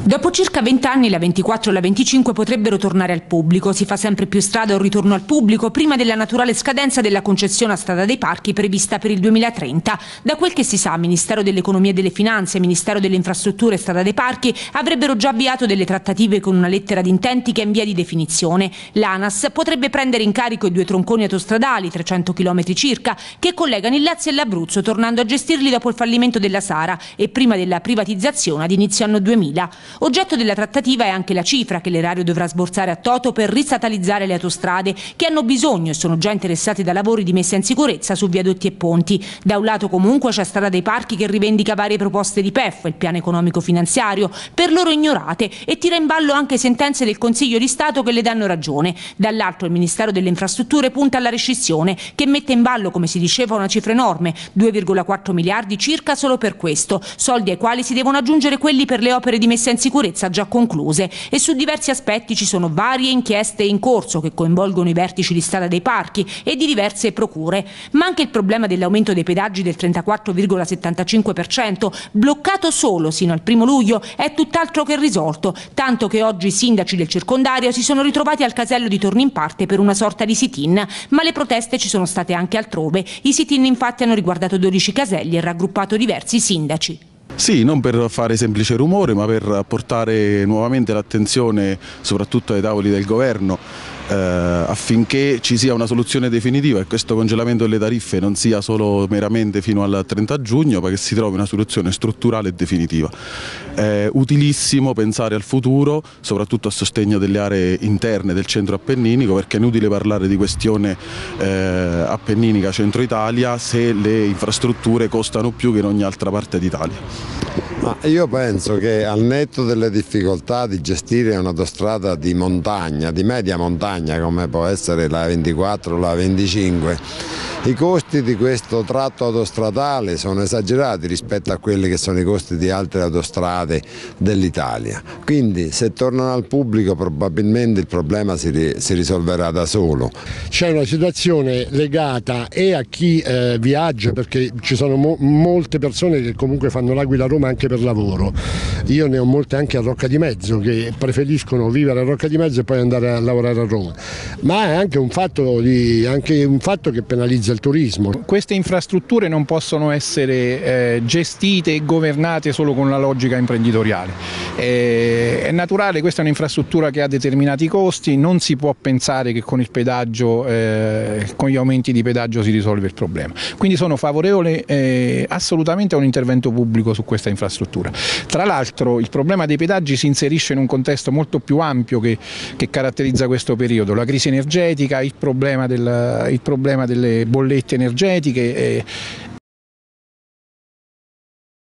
Dopo circa 20 anni la 24 e la 25 potrebbero tornare al pubblico. Si fa sempre più strada un ritorno al pubblico prima della naturale scadenza della concessione a Strada dei Parchi prevista per il 2030. Da quel che si sa, Ministero dell'Economia e delle Finanze, Ministero delle Infrastrutture e Strada dei Parchi avrebbero già avviato delle trattative con una lettera di intenti che è in via di definizione. L'ANAS potrebbe prendere in carico i 2 tronconi autostradali, 300 km circa, che collegano il Lazio e l'Abruzzo, tornando a gestirli dopo il fallimento della Sara e prima della privatizzazione ad inizio anno 2000. Oggetto della trattativa è anche la cifra che l'erario dovrà sborsare a Toto per ristatalizzare le autostrade che hanno bisogno e sono già interessate da lavori di messa in sicurezza su viadotti e ponti. Da un lato comunque c'è Strada dei Parchi che rivendica varie proposte di PEF, il piano economico finanziario, per loro ignorate, e tira in ballo anche sentenze del Consiglio di Stato che le danno ragione. Dall'altro il Ministero delle Infrastrutture punta alla rescissione che mette in ballo, come si diceva, una cifra enorme, 2,4 miliardi circa solo per questo, soldi ai quali si devono aggiungere quelli per le opere di messa in sicurezza già concluse, e su diversi aspetti ci sono varie inchieste in corso che coinvolgono i vertici di Strada dei Parchi e di diverse procure. Ma anche il problema dell'aumento dei pedaggi del 34,75%, bloccato solo sino al 1° luglio, è tutt'altro che risolto, tanto che oggi i sindaci del circondario si sono ritrovati al casello di Tornimparte per una sorta di sit-in, ma le proteste ci sono state anche altrove. I sit-in infatti hanno riguardato 12 caselli e raggruppato diversi sindaci. Sì, non per fare semplice rumore, ma per portare nuovamente l'attenzione soprattutto ai tavoli del governo affinché ci sia una soluzione definitiva e questo congelamento delle tariffe non sia solo meramente fino al 30 giugno, ma che si trovi una soluzione strutturale e definitiva. È utilissimo pensare al futuro, soprattutto a sostegno delle aree interne del centro appenninico, perché è inutile parlare di questione appenninica centro Italia se le infrastrutture costano più che in ogni altra parte d'Italia. Ma io penso che al netto delle difficoltà di gestire un'autostrada di montagna, di media montagna come può essere la 24 o la 25, i costi di questo tratto autostradale sono esagerati rispetto a quelli che sono i costi di altre autostrade dell'Italia. Quindi se tornano al pubblico probabilmente il problema si risolverà da solo. C'è una situazione legata e a chi viaggia, perché ci sono molte persone che comunque fanno l'Aquila a Roma anche per lavoro. Io ne ho molte anche a Rocca di Mezzo che preferiscono vivere a Rocca di Mezzo e poi andare a lavorare a Roma. Ma è anche un fatto che penalizza il turismo. Queste infrastrutture non possono essere gestite e governate solo con la logica imprenditoriale. È naturale, questa è un'infrastruttura che ha determinati costi, non si può pensare che con il pedaggio, con gli aumenti di pedaggio si risolve il problema. Quindi sono favorevole assolutamente a un intervento pubblico su questa infrastruttura. Tra l'altro il problema dei pedaggi si inserisce in un contesto molto più ampio che caratterizza questo periodo, la crisi energetica, il problema delle bollette energetiche